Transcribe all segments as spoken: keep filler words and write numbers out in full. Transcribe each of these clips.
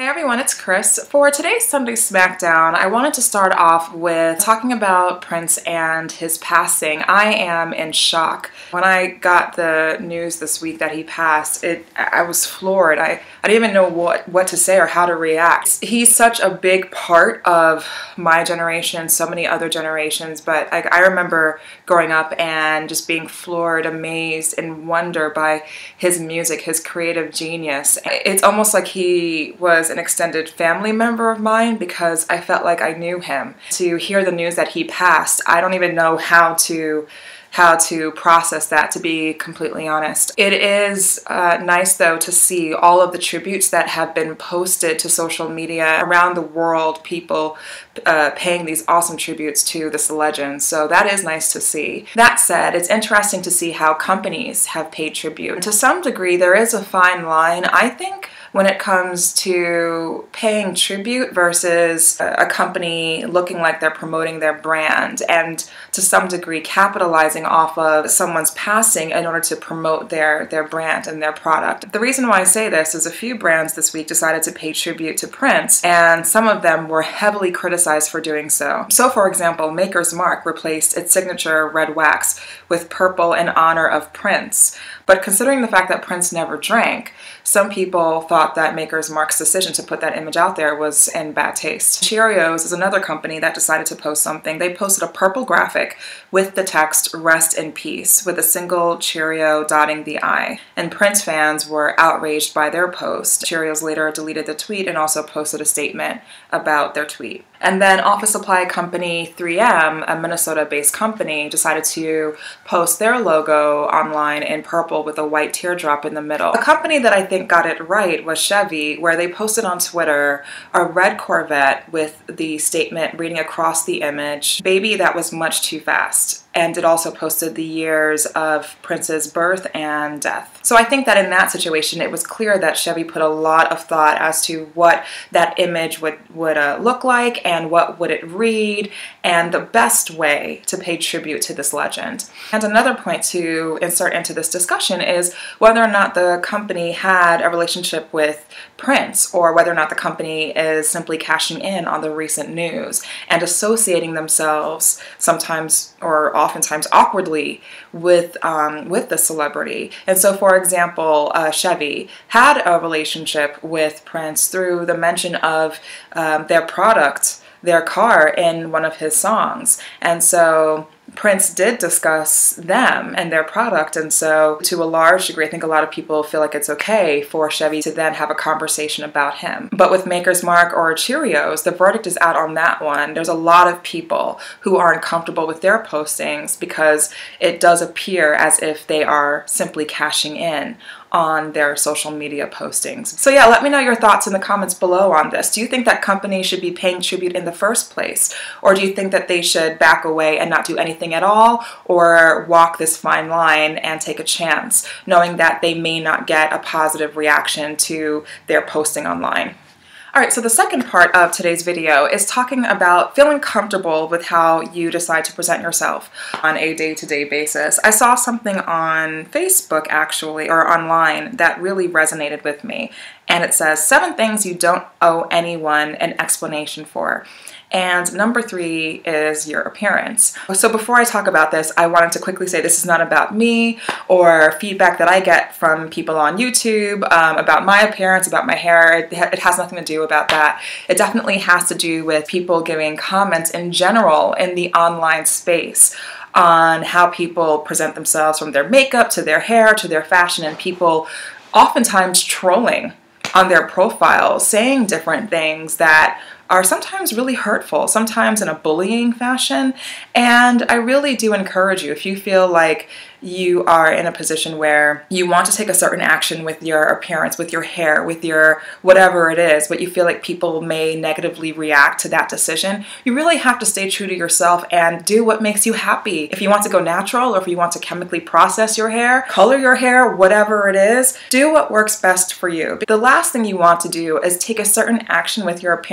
Hey everyone, it's Chris. For today's Sunday Smackdown, I wanted to start off with talking about Prince and his passing. I am in shock. When I got the news this week that he passed, it I was floored. I, I didn't even know what, what to say or how to react. He's such a big part of my generation and so many other generations, but I, I remember growing up and just being floored, amazed, and wondered by his music, his creative genius. It's almost like he was an extended family member of mine because I felt like I knew him. To hear the news that he passed, I don't even know how to how to process that, to be completely honest. It is uh, nice though to see all of the tributes that have been posted to social media around the world, people uh, paying these awesome tributes to this legend. So that is nice to see. That said, it's interesting to see how companies have paid tribute. And to some degree, there is a fine line, I think, when it comes to paying tribute versus a company looking like they're promoting their brand and to some degree capitalizing off of someone's passing in order to promote their, their brand and their product. The reason why I say this is a few brands this week decided to pay tribute to Prince, and some of them were heavily criticized for doing so. So for example, Maker's Mark replaced its signature red wax with purple in honor of Prince. But considering the fact that Prince never drank, some people thought that Maker's Mark's decision to put that image out there was in bad taste. Cheerios is another company that decided to post something. They posted a purple graphic with the text "Rest in Peace" with a single Cheerio dotting the I. And Prince fans were outraged by their post. Cheerios later deleted the tweet and also posted a statement about their tweet. And then office supply company three M, a Minnesota-based company, decided to post their logo online in purple with a white teardrop in the middle. A company that I think got it right was Chevy, where they posted on Twitter a red Corvette with the statement reading across the image, "Baby, that was much too fast." And it also posted the years of Prince's birth and death. So I think that in that situation, it was clear that Chevy put a lot of thought as to what that image would, would uh, look like and what would it read and the best way to pay tribute to this legend. And another point to insert into this discussion is whether or not the company had a relationship with Prince, or whether or not the company is simply cashing in on the recent news and associating themselves sometimes or oftentimes awkwardly with um, with the celebrity. And so, for example, uh, Chevy had a relationship with Prince through the mention of um, their product, their car, in one of his songs. And so Prince did discuss them and their product, and so to a large degree I think a lot of people feel like it's okay for Chevy to then have a conversation about him. But with Maker's Mark or Cheerios, the verdict is out on that one. There's a lot of people who aren't comfortable with their postings because it does appear as if they are simply cashing in on their social media postings. So yeah, let me know your thoughts in the comments below on this. Do you think that companies should be paying tribute in the first place? Or do you think that they should back away and not do anything at all, or walk this fine line and take a chance, knowing that they may not get a positive reaction to their posting online? Alright, so the second part of today's video is talking about feeling comfortable with how you decide to present yourself on a day-to-day basis. I saw something on Facebook actually, or online, that really resonated with me. And it says, seven things you don't owe anyone an explanation for. And number three is your appearance. So before I talk about this, I wanted to quickly say this is not about me or feedback that I get from people on YouTube um, about my appearance, about my hair. It, it has nothing to do about that. It definitely has to do with people giving comments in general in the online space on how people present themselves, from their makeup to their hair to their fashion, and people oftentimes trolling on their profiles, saying different things that are sometimes really hurtful, sometimes in a bullying fashion. And I really do encourage you, if you feel like you are in a position where you want to take a certain action with your appearance, with your hair, with your whatever it is, but you feel like people may negatively react to that decision, you really have to stay true to yourself and do what makes you happy. If you want to go natural, or if you want to chemically process your hair, color your hair, whatever it is, do what works best for you. The last thing you want to do is take a certain action with your appearance simply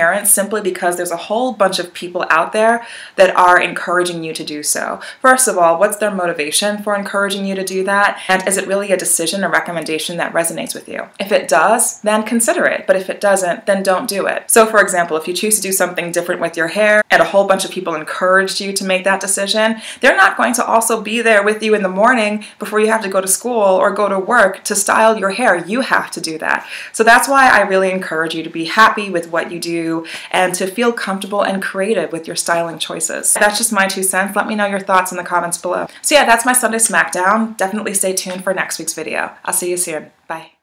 simply because there's a whole bunch of people out there that are encouraging you to do so. First of all, what's their motivation for encouraging you to do that? And is it really a decision or recommendation that resonates with you? If it does, then consider it. But if it doesn't, then don't do it. So for example, if you choose to do something different with your hair and a whole bunch of people encouraged you to make that decision, they're not going to also be there with you in the morning before you have to go to school or go to work to style your hair. You have to do that. So that's why I really encourage you to be happy with what you do and to feel comfortable and creative with your styling choices. That's just my two cents. Let me know your thoughts in the comments below. So yeah, that's my Sunday Smackdown. Definitely stay tuned for next week's video. I'll see you soon. Bye.